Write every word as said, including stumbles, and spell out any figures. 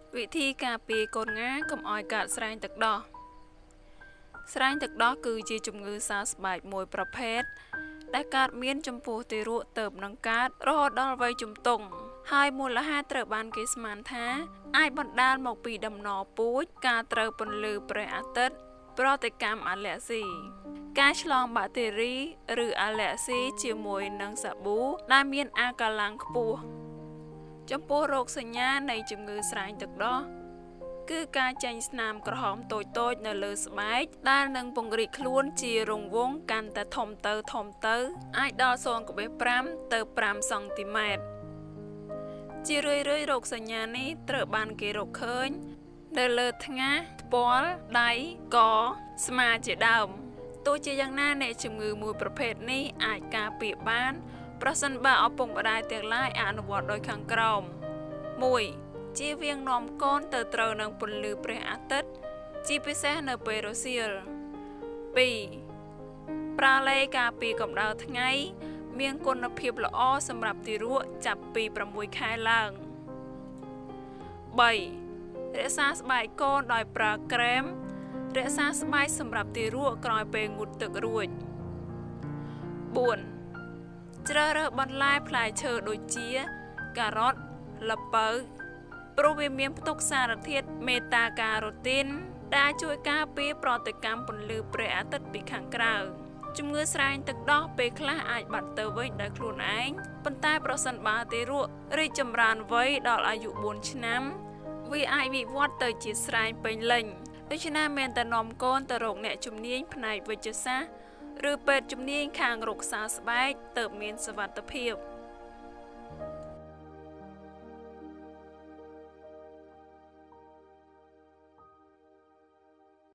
วิธีการปีกลง่ากុំឲ្យកើតស្រែងទឹកដោះស្រែងទឹកដោះគឺជាជំងឺសើស្បែកមួយប្រភេទដែលកើតមានចំពោះទារកទៅនឹងកើតរហូតដល់វ័យជំទង់ហើយមូលហេតុត្រូវបានគេស្មានថាអាចបណ្ដាលមកពីដំណរពូជការត្រូវពន្លឺព្រះអាទិត្យប្រតិកម្មអាឡែស៊ីការឆ្លងបាក់តេរីឬអាឡែស៊ីជាមួយនឹងសាប៊ូដែលមានអាកាឡាំងខ្ពស់ចំពោះរោគសញ្ញានៃជំងឺស្រែងទឹកដោះគឺការចេញស្នាមក្រហមតូចៗនៅលើស្បែកដែលនឹងពង្រីកខ្លួនជារង្វង់កាន់តែធំទៅធំទៅអាចដល់ ศูนย์ ប្រាំ ទៅ ប្រាំ សង់ទីម៉ែត្រជារឿយៗរោគសញ្ញានេះត្រូវបានគេរកឃើញនៅលើថ្ងាសថ្ពាល់ដៃកស្មាជាដើមទោះជាយ៉ាងណាអ្នកជំងឺមួយប្រភេទនេះអាចការពារបានប្រសិនបើឪពុកម្ដាយទាំងឡាយអនុវត្តដោយខាងក្រោម មួយ ជៀសវាងនាំកូនទៅត្រូវនឹងពន្លឺព្រះអាទិត្យជាពិសេសនៅពេលរសៀល ពីរ ប្រើឡេការពារកម្ដៅថ្ងៃមានគុណភាពល្អសម្រាប់ទារកចាប់ពី ប្រាំមួយ ខែឡើង បី រក្សាស្បែកកូនដោយប្រើក្រែមរក្សាស្បែកសម្រាប់ទារកក្រោយពេលងូតទឹករួច បួន ជ្រើសរើសបន្លែផ្លែឈើដូចជាការ៉ុតល្ពៅព្រោះវាមានផ្ទុកសារធាតុមេតាការ៉ូទីនដែលជួយការពារប្រតិកម្មពន្លឺព្រះអាទិត្យពីខាងក្រៅជំងឺស្រែងទឹកដោះពេលខ្លះអាចបាត់ទៅវិញដោយខ្លួនឯងប៉ុន្តែប្រសិនបើទារករីកចម្រើនវ័យដល់អាយុ បួន ឆ្នាំវាអាចវិវត្តទៅជាស្រែងពេញលេញដូច្នេះមានតែនាំកូនទៅរកអ្នកជំនាញផ្នែកវេជ្ជសាស្ត្រឬពេទ្យជំនាញខាងរោគសើស្បែកទើបមានសុវត្ថិភាព